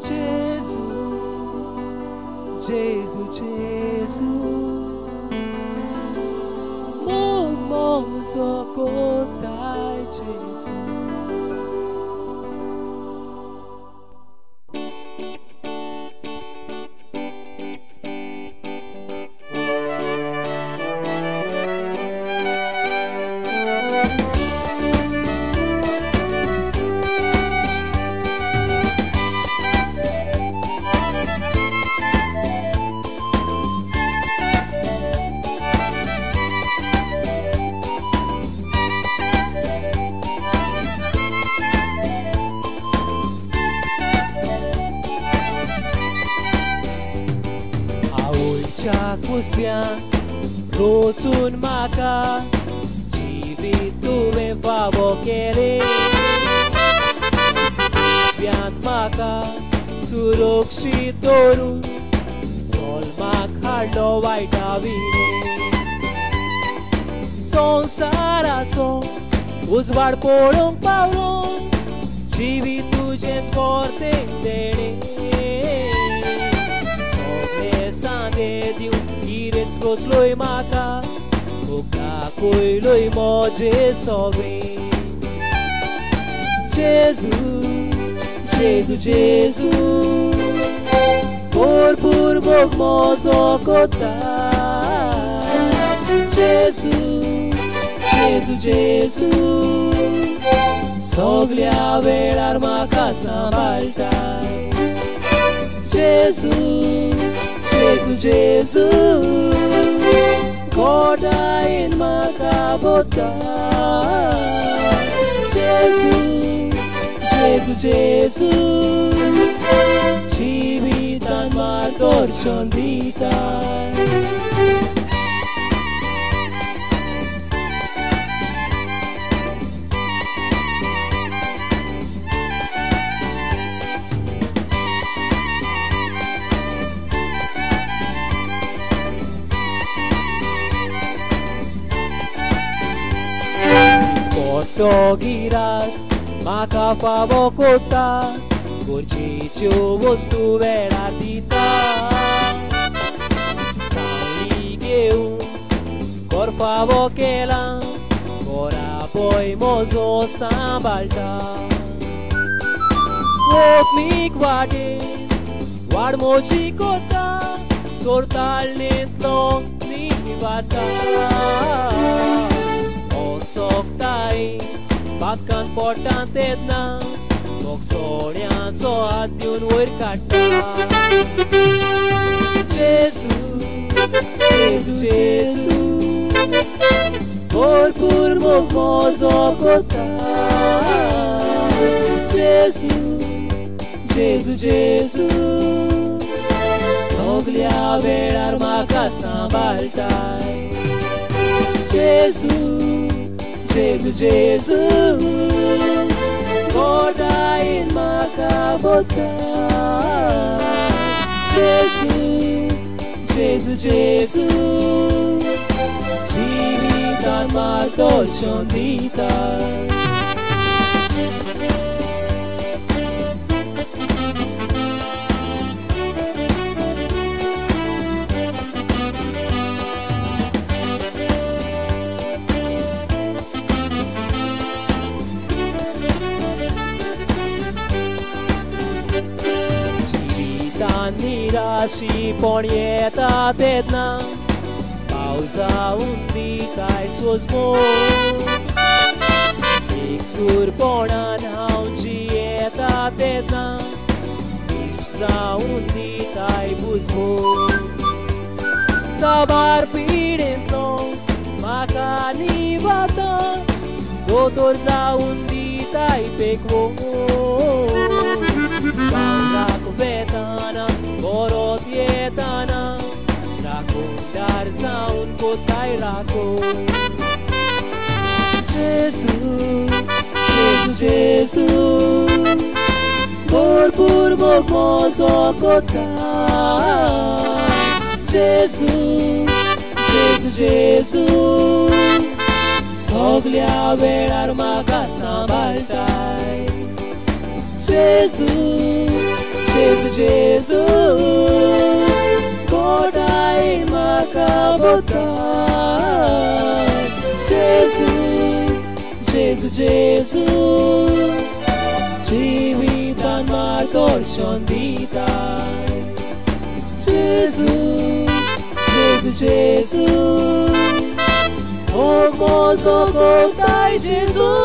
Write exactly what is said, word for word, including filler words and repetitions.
Gesù, Gesù, Gesù, mugmoso kotai Gesù. Kusvian rotsun maka jivitume favokere Kusvian maka surokshitoru solmak harlo vaitavine Sonsaracho uzvar porong paulong jivitu jens porte dene Sande diu ires rosloi maka Oka koiloi moje sobe Gesù, Gesù, Gesù Corpur mogmoso kota Gesù, Gesù, Gesù Soglia velar maka sambaltai Gesù Gesù, Gesù, kodain makabota Gesù, Gesù, Gesù Jivitan margorshon ditai Togiras maka favokota Gorjicio vostu verardita Sauligeu Cor favokela Cora poi mozo sambalta Vok mik vade Var moji kota Sortal netlong nivata Soktai Bakkan portantet na Moksorian so atyun wirkata Gesù, Gesù, Gesù Corpur mogmoso kota Gesù, Gesù, Gesù Soglia velar maka sambaltai Gesù Gesù, Gesù, kodain makabota Gesù, Gesù, Gesù Jivitan margorshon ditai Nirashi ponieta tetna Pausa undi kai sosmo Iksur ponan haunjieta tetna Ishza undi kai buzmo Sabar pidentlo makani vata Dotor za undi tai pekvo Banga kubetana Borot yetana Rakundar zaun kotai rako Gesù, Gesù, Gesù Corpur mogmoso kota Gesù, Gesù, Gesù Soglia velar maka sambaltai Gesù, Jesu, Jesu, Kodai makabotan. Jesu, Jesu, Jesu, Jivitan margorshon ditai. Jesu, Jesu, Jesu, Ogmoso Kodai Jesu.